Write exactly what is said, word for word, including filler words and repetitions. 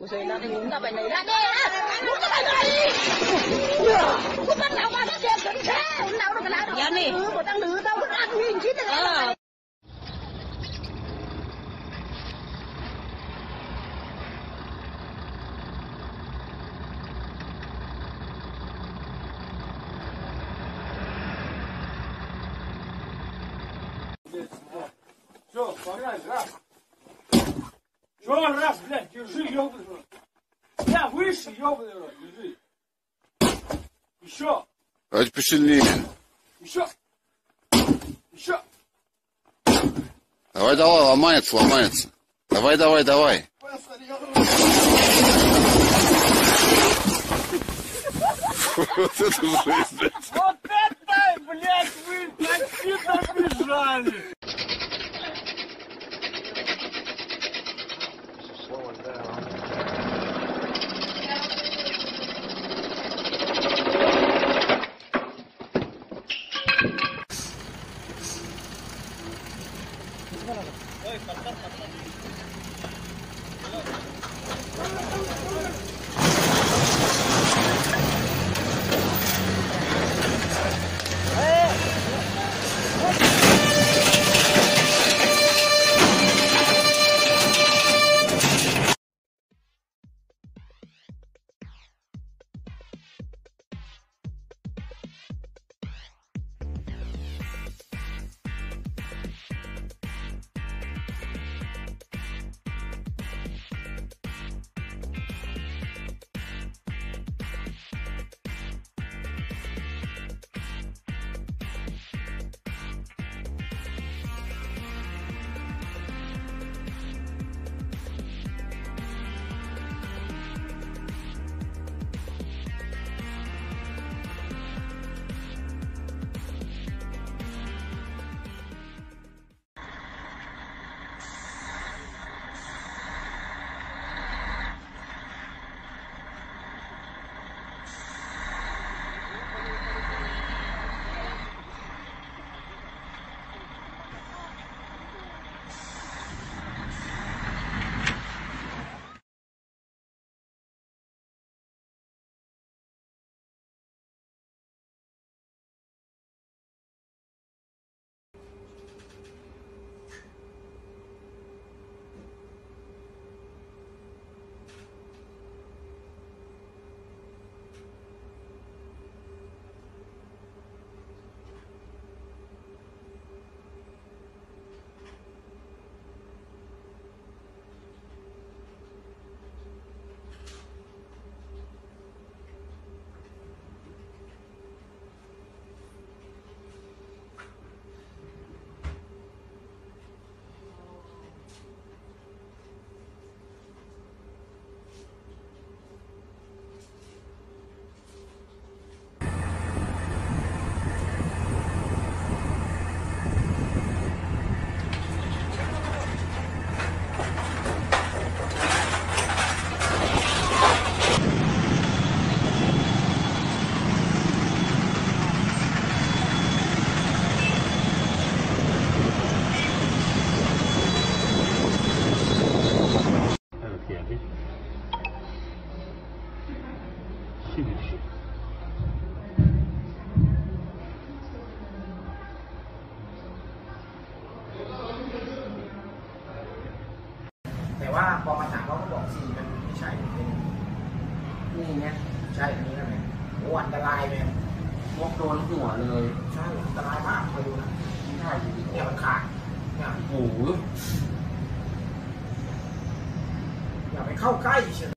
กูเคยนั่งยุ่งกับไปไหนได้เนี่ยมึงก็ไปไหนกูมันหนาวมาแล้วเจ็บถึงแค่หนาวขนาดนี้นี่กูตั้งหรือตั้งรักนี่คิดยังไง Все, погнали, раз. Что, раз, блядь, держи, ёбаный рот. Я выше, ёбаный рот, держи. Еще. Давайте посильнее. Еще. Еще. Давай, давай, ломается, ломается. Давай, давай, давай. Вот это жесть, блядь. Вот это, блядь, вы такие добежали. แต่ว่าพอมาถามเขาก็บอกสีมันไม่ใช่นี่เนี่ยใช่นี้นะเนี่ยโอ้อันตรายเลยมกโดนหัวเลยใช่อันตรายมากไปดูนะใช่เนี่ยมันขาดเนี่ยโอ้โหอย่าไปเข้าใกล้เชียว